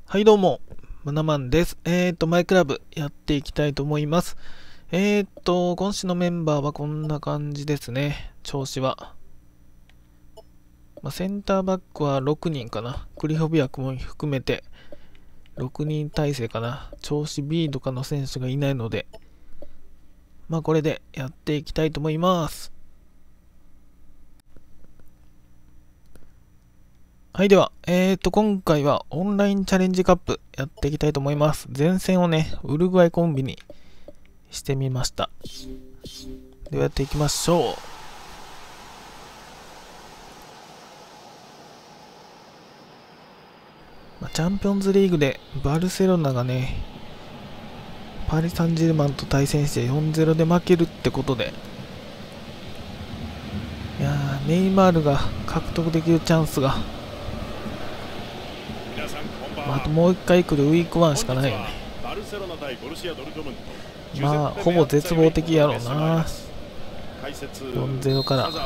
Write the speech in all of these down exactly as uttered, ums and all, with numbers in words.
はいどうも、マナマンです。えーと、マイクラブやっていきたいと思います。えーと、今週のメンバーはこんな感じですね。調子は。まあ、センターバックはろくにんかな。クリホビアクも含めてろくにん体制かな。調子 B とかの選手がいないので、まあこれでやっていきたいと思います。はい、では、えーと、今回はオンラインチャレンジカップやっていきたいと思います。前線をね、ウルグアイコンビにしてみました。ではやっていきましょう。まあ、チャンピオンズリーグでバルセロナがね、パリ・サンジェルマンと対戦してよんたいゼロで負けるってことで、いやー、ネイマールが獲得できるチャンスが、まあ、あともう一回来るウィークワンしかないよね。まあほぼ絶望的やろうな。よんたいゼロから、ま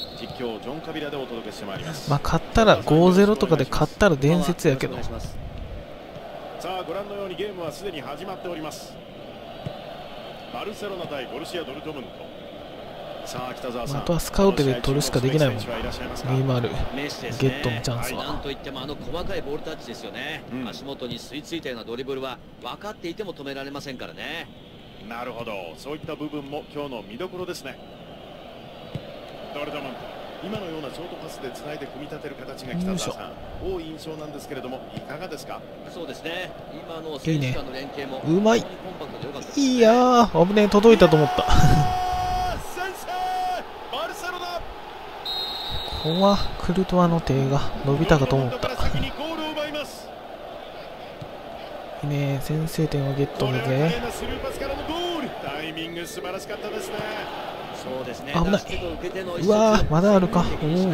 あ勝ったらごたいゼロとかで勝ったら伝説やけど、 さあご覧のようにゲームはすでに始まっております。バルセロナ対ボルシアドルトムント。さあ北澤さん、 まあ、あとはスカウトで取るしかできないもん。ネイマールゲットのチャンスは、 なんといってもあの細かいボールタッチですよね、うん、足元に吸い付いたようなドリブルは分かっていても止められませんからね。 なるほど、そういった部分も今日の見どころですね。ドルトムント、今のようなショートパスでつないで組み立てる形が北澤さん多い印象なんですけれども、いかがですか？ そうですね、今の選手間の連携もうまい。いやー、危ねえ、届いたと思ったここはクルトワの手が伸びたかと思ったいいね、先制点をゲットだぜ。危ない。うわー、まだあるか。おお、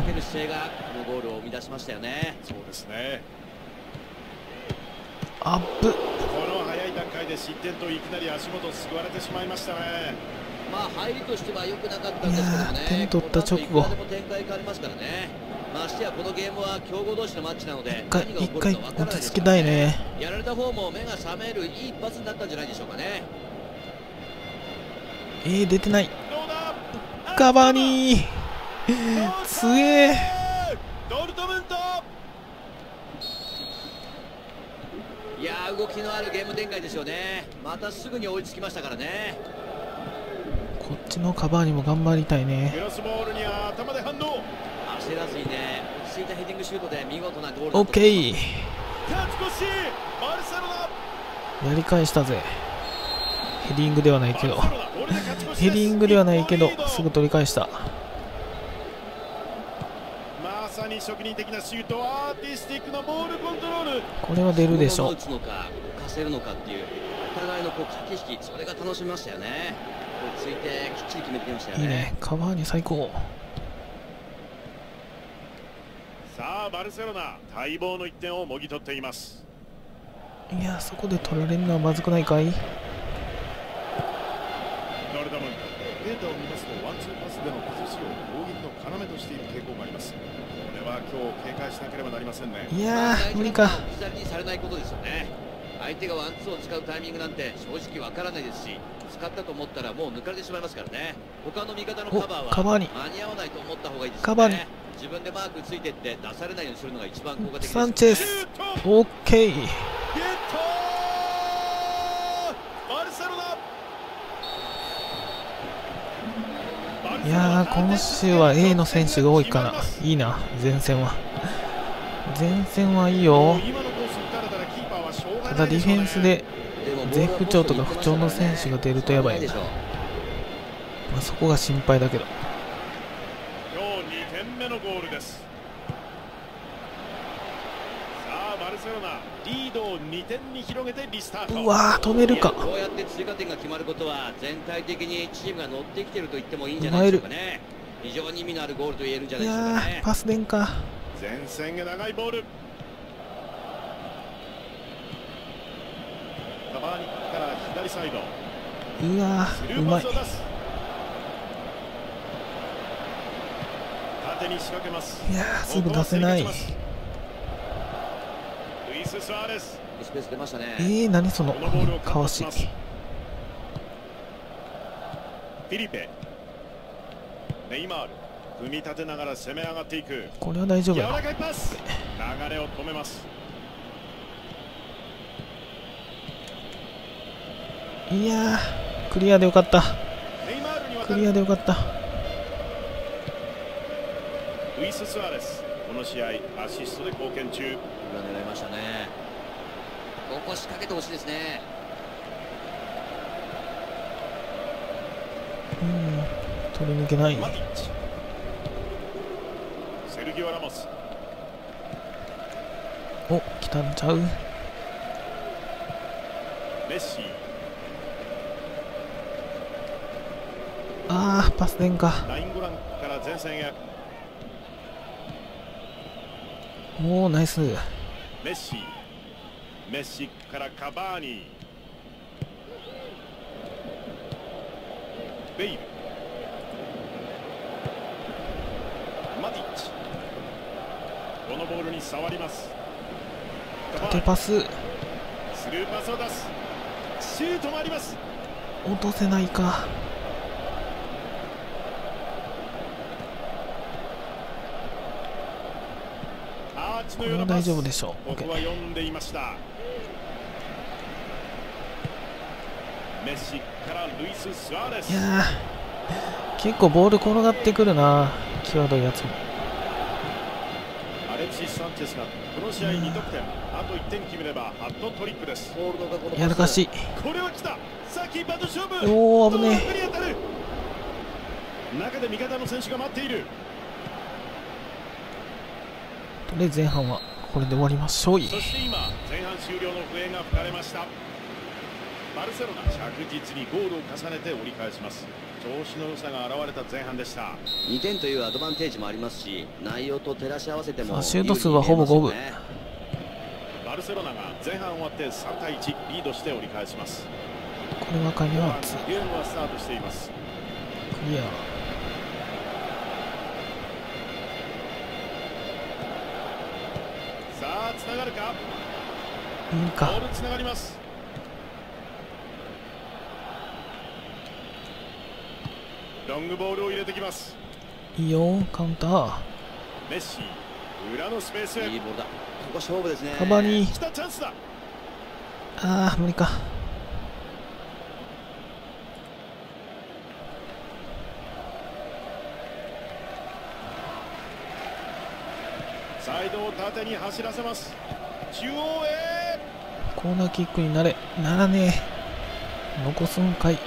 アップ。 この早い段階で失点といきなり足元すくわれてしまいましたね。 まあ入りとしては良くなかったんですけどね。 点取った直後。 展開変わりますからね。ましてやこのゲームは強豪同士のマッチなので、 一回一回落ち着きたいね。 やられた方も目が覚めるいい一発になったんじゃないでしょうかね。 えー、出てない。カバーニー。つえ。 ドルトムント。 いやー、動きのあるゲーム展開ですよね。またすぐに追いつきましたからね。 こっちのカバーにも頑張りたいね。 クロスボールに頭で反応。 焦らずにね、落ち着いたヘディングシュートで見事なゴール。 オッケー。 勝ち越し、バルセロナ。 やり返したぜ。ヘディングではないけど、ヘディングではないけどすぐ取り返した。 まさに職人的なシュート、アーティスティックなボールコントロール。 これは出るでしょう。 打つのか浮かせるのかっていうお互いのこう駆け引き、それが楽しみましたよね。ついてきっちり決めてきましたよね。 いいね、カバーに最高。 さあバルセロナ、待望のいってんをもぎ取っています。 いや、そこで取られるのはまずくないかい。 ドルトムント、データを見ますとワンツーパスでの崩しを攻撃の要としている傾向があります。これは今日警戒しなければなりませんね。 いやー、無理か。 左にされないことですよね。相手がワンツーを使うタイミングなんて正直わからないですし、使ったと思ったらもう抜かれてしまいますからね。他の味方のカバーは間に合わないと思った方がいいですね。カバーに自分でマークついてって出されないようにするのが一番効果的です、ね。 サンチェス、オッケー。ゲットバルセロナ。 いやー、今週は A の選手が多いから、いいな、前線は。前線はいいよ。ただディフェンスで絶不調とか不調の選手が出るとやばいな。まあ、そこが心配だけど。 今日にてんめのゴールです。さあバルセロナ、リードをにてんに広げてリスタート。 うわー、止めるか。 こうやって追加点が決まることは全体的にチームが乗ってきていると言ってもいいんじゃないでしょうかね。非常に意味のあるゴールと言えるんじゃないでしょうかね。 いやー、パスでんか。 前線へ長いボール。カバーニから左サイド。 うわー、うまい。 縦に仕掛けます。 いやー、すぐ出せない。 ルイス・ス・スアレス。 スペース出ましたね。 えー、何そのこのボールをカッかわし。 トします。フィリペ、ネイマール、組み立てながら攻め上がっていく。 これは大丈夫柔やらかいパス、流れを止めます。 いやー、クリアでよかった。 ネイマールに渡クリる。 アでよかった。 ルイス・スアレス、この試合アシストで貢献中。 これは狙いましたね。ここ仕掛けてほしいですね。 うん、取り抜けない。 マティッチ、セルギオ・ラモス、 お、来たんちゃう。 メッシ、 あー、パス出んか。 ナインゴランから前線へ。 おー、ナイス。 メッシ、メッシからカバーニ、ベイル、マティッチ、このボールに触ります。 縦パス。 スルーパスを出す。シュートもあります。 落とせないか。 アーチこれは大のようなパス。 丈夫でしょう。 ここは読んでいました。メッシからルイス・スアレス。 いやー、結構ボール転がってくるな、際どいやつも。 アレクシス・サンチェスがこの試合に得点、あといってん決めればハットトリックです。 ホールドがこのパスやらかし。 これは来た。さあキーパーと勝負。 おー、危ね遠くに当たる。中で味方の選手が待っている。 え。とりあえず前半はこれで終わりましょう。 そして今前半終了の笛が吹かれました。バルセロナ着実にゴールを重ねて折り返します。調子の良さが現れた前半でした。 にてんというアドバンテージもありますし、内容と照らし合わせてもさあシュート数はほぼ五分。 バルセロナが前半終わってさんたいいちリードして折り返します。 これはカニアーツ。 ゲームはスタートしています。 クリア。 さあつながるか。 いいか。 ボールつながります。ロングボールを入れてきます。 いいよ、カウンター。 メッシ、裏のスペースへ。 いいボールだ。ここ勝負ですね。 カバニ来たチャンスだ。 あー、無理か。 サイドを縦に走らせます。中央へ。 コーナーキックになれ。ならねえ。残すんかい。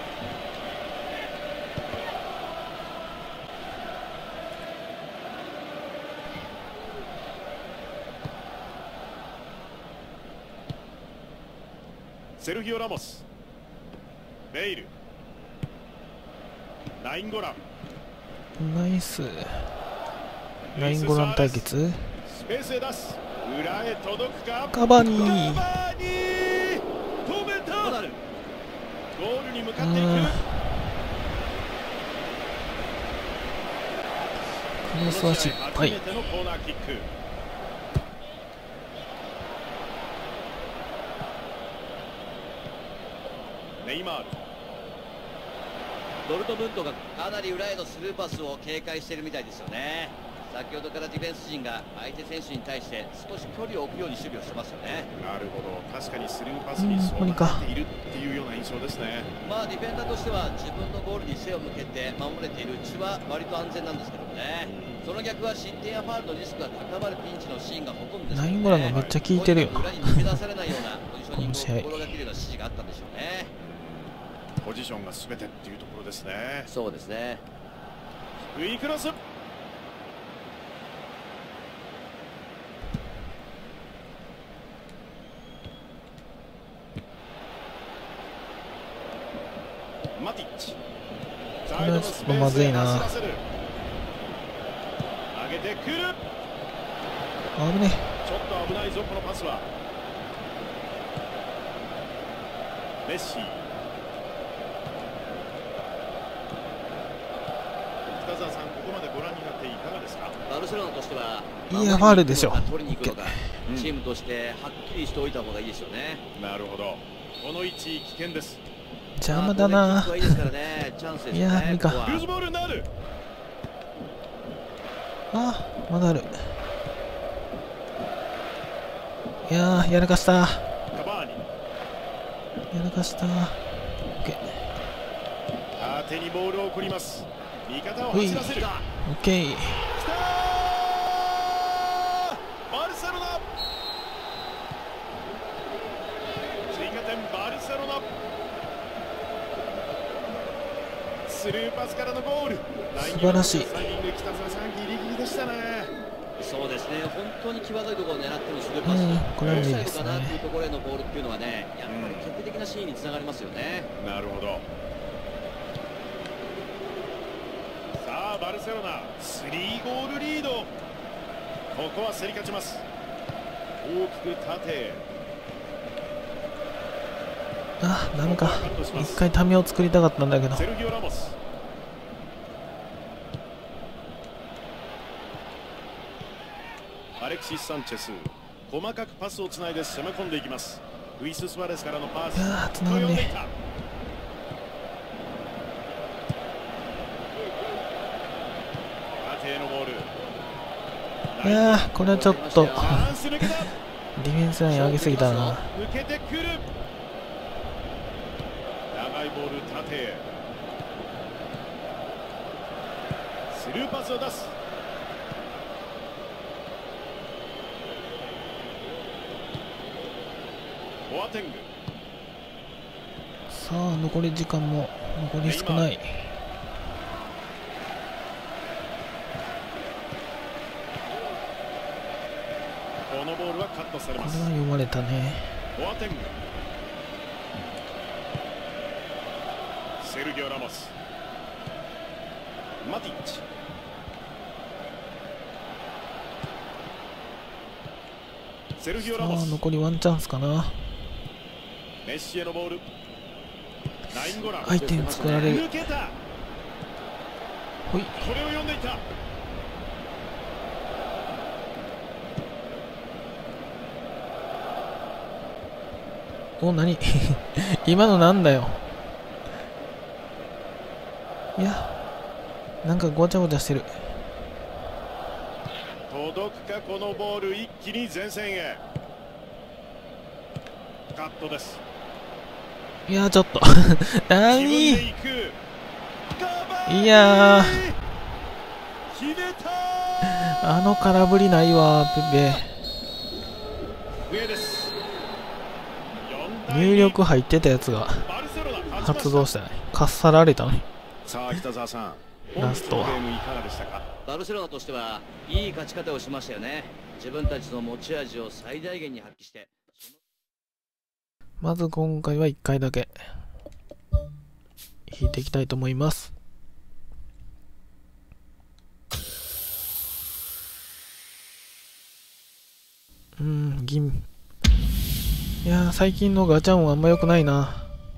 セルギオ・ラモス、ベイル、ナインゴラン、 ナイス。ナインゴラン対決。 スペースへ出す。裏へ届くか。 カバニー。 カバニー止めた。ゴールに向かっていく。 クロスは失敗。 初めてのコーナーキック。ネイマール、 ドルトムントがかなり裏へのスルーパスを警戒しているみたいですよね。先ほどからディフェンス陣が相手選手に対して少し距離を置くように守備をしてますよね。 なるほど、確かにスルーパスにそうなっているっていうような印象ですね。 まあディフェンダーとしては自分のゴールに背を向けて守れているうちは割と安全なんですけどもね。その逆は失点やファウルのリスクが高まるピンチのシーンがほとんどですよね。 ナインゴランがめっちゃ効いてるよな。 裏に抜け出されないようなポジショニングをこの試合心がけるような指示があったんでしょうね。 ポジションが全てっていうところですね。 そうですね。 低いクロス。マティッチ。 これはちょっとまずいな。 上げてくる。 危ねちょっと危ないぞこのパスは。メッシ。北澤さん、ここまでご覧になっていかがですか。 バルセロナとしては、 いやファウルでしょ。 取りに行くのか、 チームとしてはっきりしておいた方がいいですよね。 なるほど。この位置危険です。 邪魔だな。 いいですからね、チャンスですよね。 いや、いいか。 ルーズボールになる。 あ、まだある。いやー、やらかした。 カバーニ。 やらかした。オッケー。 縦にボールを送ります。味方を走らせる。 オッケー。 きたー。バルセロナ。追加点バルセロナ。スルーパスからのゴール。 素晴らしい。 北澤さんギリギリでしたね。 そうですね、本当に際どいところを狙ってのスルーパス、 うん、これはいいどうですね。 したいのかなというところへのボールっていうのはね、やっぱり決定的なシーンにつながりますよね。 うん、なるほど。さあバルセロナスリーゴールリード。ここは競り勝ちます。大きく縦。 あ、なんか一回ためを作りたかったんだけど。 セルギオ・ラモス。アレクシス・サンチェス、細かくパスをつないで攻め込んでいきます。ルイス・スワレスからのパス。 いやー、つながんねえ。 縦へのボール。 いやー、これはちょっとディフェンスライン上げすぎたな。 抜けてくる。長いボール縦へ。スルーパスを出す。ボアテング。 さあ、残り時間も残り少ない。 このボールはカットされます。 これは読まれたね。 ボアテング。セルギオ・ラモス。マティッチ。セルギオ・ラモス。 さあ、残りワンチャンスかな。 メッシへのボール。ナインゴラン。 相手に作られる。 抜けた。 ほい。 これを読んでいた。 お、何今のなんだよ。いや、なんかごちゃごちゃしてる。 届くかこのボール。一気に前線へ。カットです。 いや、ちょっと何。いやあの空振りないわ、ペペ。入力入ってたやつが発動したね。かっさられたのに。 さあ北澤さん、 ラストはバルセロナとしてはいい勝ち方をしましたよね。自分たちの持ち味を最大限に発揮して。 まず今回はいっかいだけ引いていきたいと思います。うーん、銀。いやー、最近のガチャンはあんま良くないな。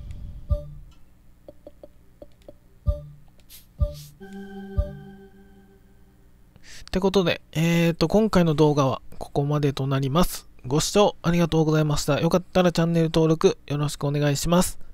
ってことで、えーと、今回の動画はここまでとなります。ご視聴ありがとうございました。よかったらチャンネル登録よろしくお願いします。